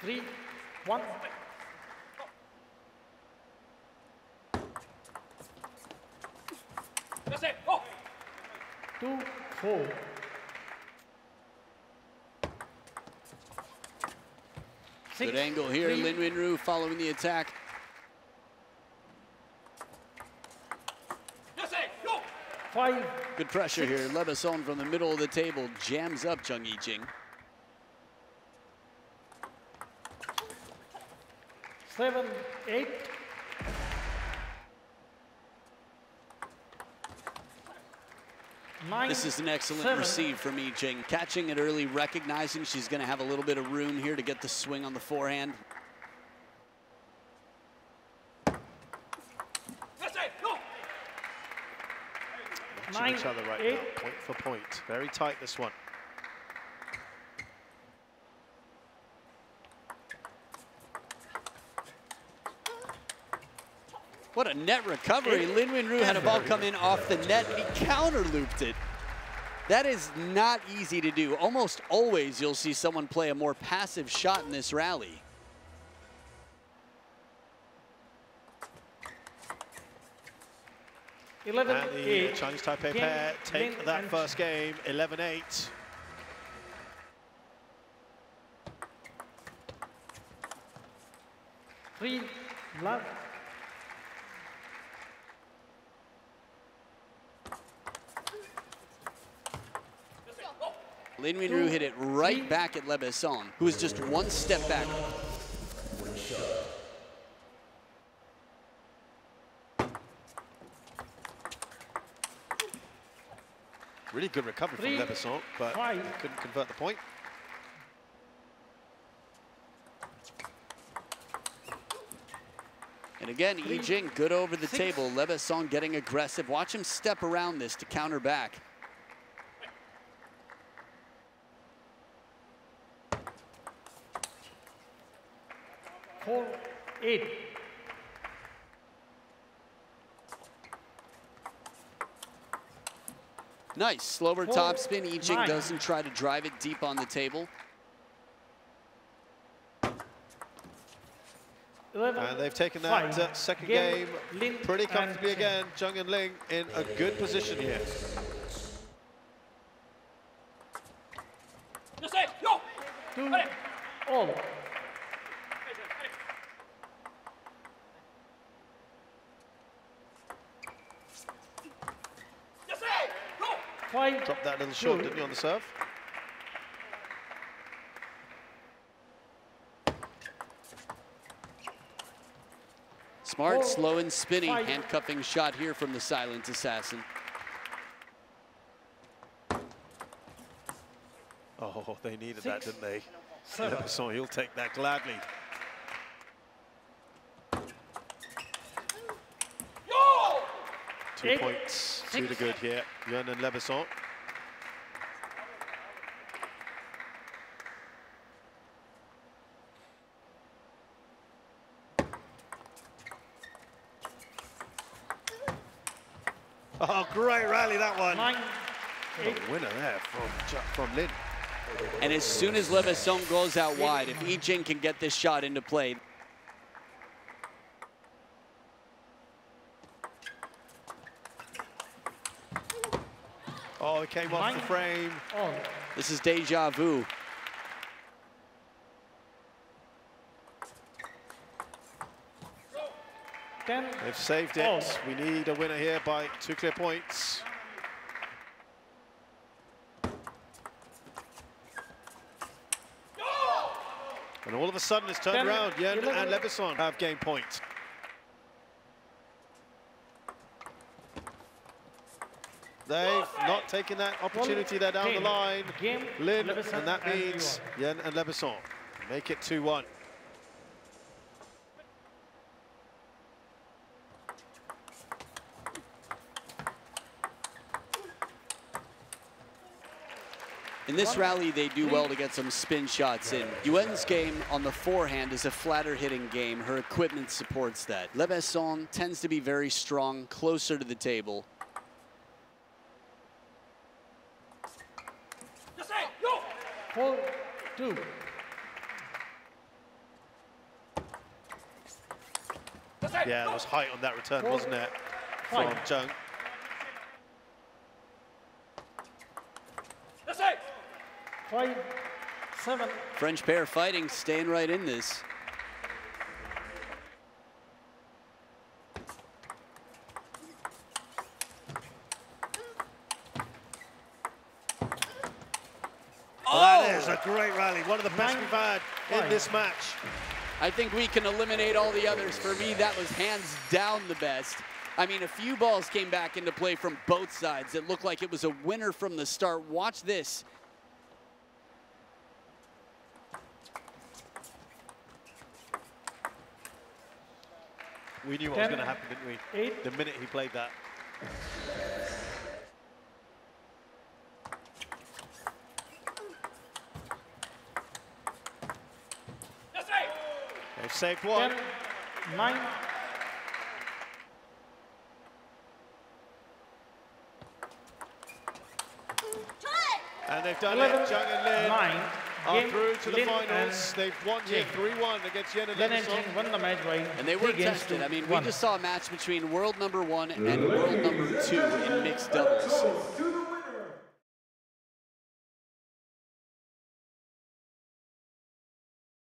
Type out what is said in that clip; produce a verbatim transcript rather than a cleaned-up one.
Three, one. Two, four. Six, Good angle here, three. Lin Winru following the attack. Five. Good pressure six. here. Lebesson from the middle of the table jams up Zheng Yijing. Seven, eight. Nine, This is an excellent seven. receive from Yijing. Catching it early, recognizing she's going to have a little bit of room here to get the swing on the forehand. Nine, each other right eight. now, point for point. Very tight, this one. What a net recovery. Lin Winru had a ball come in off the net and he counter looped it. That is not easy to do. Almost always you'll see someone play a more passive shot in this rally. Eleven, And the eight. Chinese Taipei Game, pair take Lin that and first game, eleven eight. Three, love. Lin Winru hit it right back at Lebesson, who was just one step back. Really good recovery Three, from Lebesson, but five. couldn't convert the point. And again, Three, Yijing good over the six. table. Lebesson getting aggressive. Watch him step around this to counter back. Four, eight. Nice, slower Four, topspin. Yijing nine. doesn't try to drive it deep on the table. Eleven, And they've taken that five. uh, second Game, game Lin pretty and comfortably Chen. again. Zheng and Ling in a good position here. Two, all. Five, Dropped that little short, two. didn't you, on the serve? Smart, Four, slow and spinny. five. Handcuffing shot here from the silent assassin. Oh, they needed that, Six, didn't they? seven. Lebesson, he'll take that gladly. Two Eight, points, two to six. good here. Yuan and Lebesson. Oh, great rally, that one. Nine, eight. A winner there from, from Lin. And as soon as Lebesson goes out wide, if Yijing can get this shot into play, Oh, it came off the Nine. frame. All. this is deja vu. Ten, They've saved it. Oh. We need a winner here by two clear points. And all of a sudden it's turned Ten, around. Yen eleven. and Lebesson have game point. They've not taken that opportunity. They're down the game. line. Game, Lin, Lebesson and that and means Yuan. Yen and Lebesson make it two one. In this rally, they do well to get some spin shots in. Yuen's game on the forehand is a flatter hitting game. Her equipment supports that. Lebesson tends to be very strong, closer to the table. Four, two. Yeah, it was height on that return, wasn't it? From Five. Jung. Five, seven. French pair fighting, staying right in this. Well, that is a great rally. One of the best Nine, we've had in five. this match. I think we can eliminate all the others. For me, that was hands down the best. I mean, a few balls came back into play from both sides. It looked like it was a winner from the start. Watch this. We knew what Ten, was going to happen, didn't we? Eight. The minute he played that. They've saved one. Ten, nine. And they've done eleven, it. Jung and Lin nine. are Game, through to the Lin finals. and They've won here Jing. three one against Yen and Lin and Leveson. Jing won the match by And they were three games tested. to I mean, one. we just saw a match between world number one and world number two in mixed doubles. To the winner.